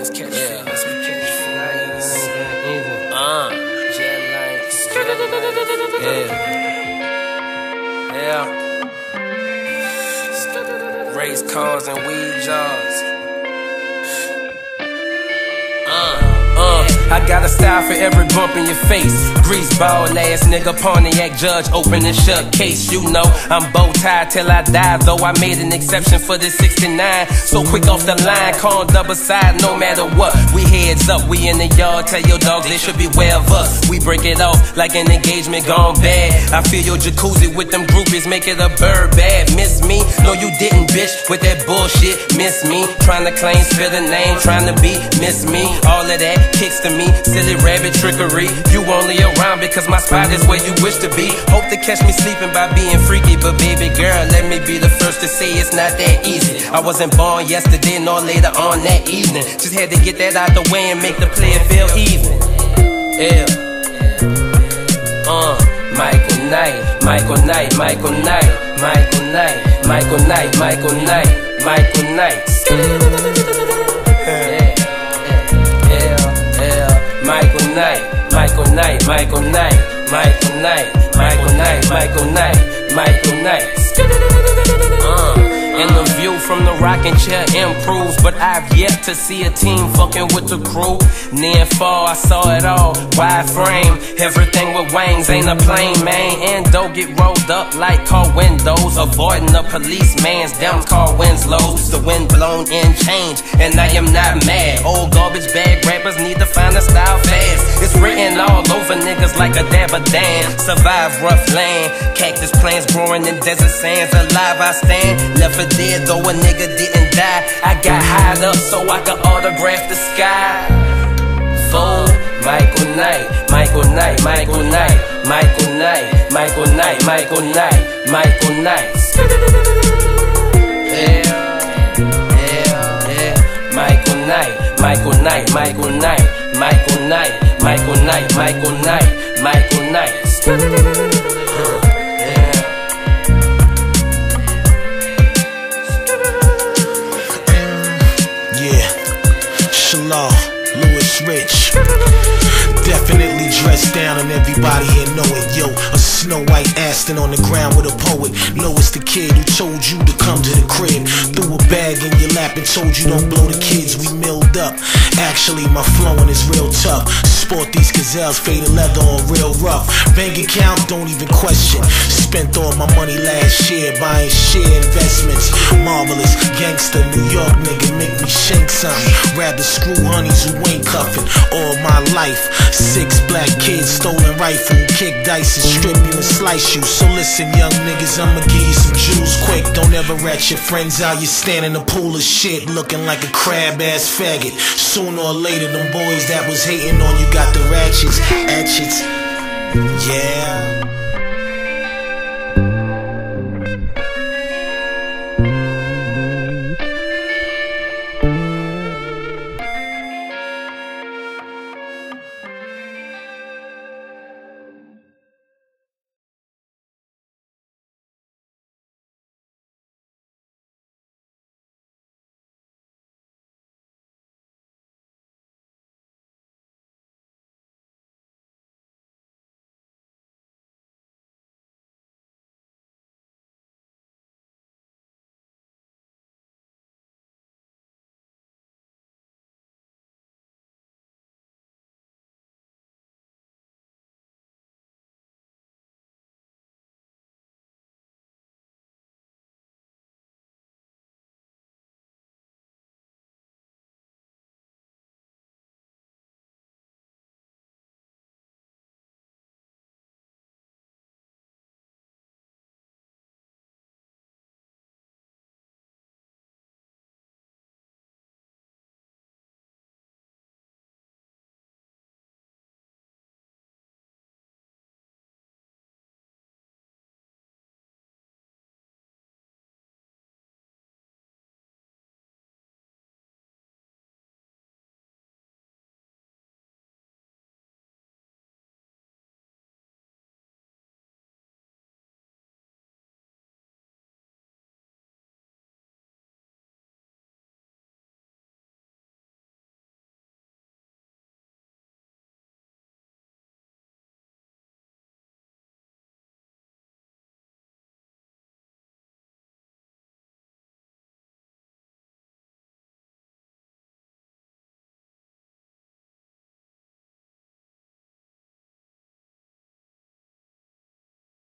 Race cars and weed jars. I got a style for every bump in your face. Greaseball ass nigga, Pontiac judge, open and shut case. You know I'm bow tied till I die, though I made an exception for this 69. So quick off the line, call double side no matter what. We heads up, we in the yard, tell your dogs they should beware of us. We break it off like an engagement gone bad. I fill your jacuzzi with them groupies, make it a bird bad. Miss me? No you didn't, bitch, with that bullshit. Miss me? Trying to claim, spill the name, trying to be, miss me? All of that kicks to me, silly rabbit trickery. You only around because my spot is where you wish to be. Hope to catch me sleeping by being freaky, but baby girl, let me be the first to say it's not that easy. I wasn't born yesterday nor later on that evening. Just had to get that out the way and make the player feel even. Yeah. Michael Knight, Michael Knight, Michael Knight, Michael Knight, Michael Knight, Michael Knight, Michael Knight. Michael Knight, Michael Knight, Michael Knight, Michael Knight, Michael Knight, Michael Knight, Michael Knight. And the view from the rocking chair improves, but I've yet to see a team fucking with the crew. Near and far, I saw it all, wide frame. Everything with wings ain't a plane, man. And don't get rolled up like car windows, avoiding the policeman's damn car Winslow's. The wind blown in change, and I am not mad. Old garbage bag rappers need to find a style fast. It's written all over niggas like a dab of damn. Survive rough land, cactus plants growing in desert sands. Alive I stand, left for dead though a nigga didn't die. I got high up so I could autograph the sky. So Michael Knight, Michael Knight, Michael Knight, Michael Knight, Michael Knight, Michael Knight, Michael Knight. Michael Knight, Michael Knight, Michael Knight, Michael Knight, Michael Knight, Michael Knight, Michael Knight. Louis Rich, definitely dressed down and everybody here know it. Yo, a Snow White Aston on the ground with a poet. Lois the kid who told you to come to the crib, threw a bag in your lap and told you don't blow the kids. We milled up, actually my flowing is real tough. Sport these gazelles, faded leather on real rough. Bank account, don't even question. Spent all my money last year buying share investments. Marvelous, gangster, New York nigga, make me shank something. Rather screw honeys who ain't cuffing all my life. 6 black kids, stolen rifle, kick dice and strip you and slice you. So listen young niggas, I'ma give you some jewels quick. Don't ever rat your friends out, you stand in a pool of shit looking like a crab ass faggot. Sooner or later them boys that was hating on you got the ratchets. Yeah.